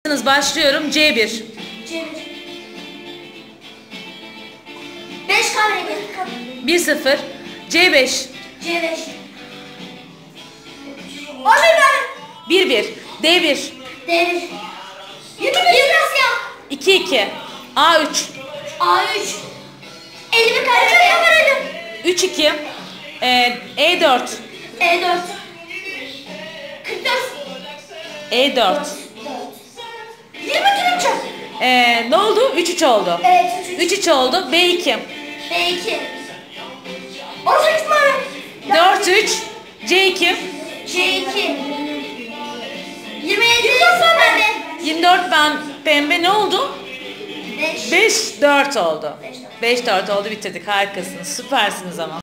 Başlıyorum. C1. C1. 5 kamera 1-0. C5. C5. 11 kamera 1-1. D1. D1. 21 Asya 2-2. A3. A3. 51 kamera 3-2. E4. E4. 44 E4. 20 kilometre. Ne oldu? 3-3 oldu. Evet 3-3 oldu. B2. B2. 18 kamera 4-3. C2. C2. 27 pembe 24 pembe ne oldu? 5 5-4 oldu. 5-4 oldu, bitirdik. Harikasınız. Süpersiniz ama.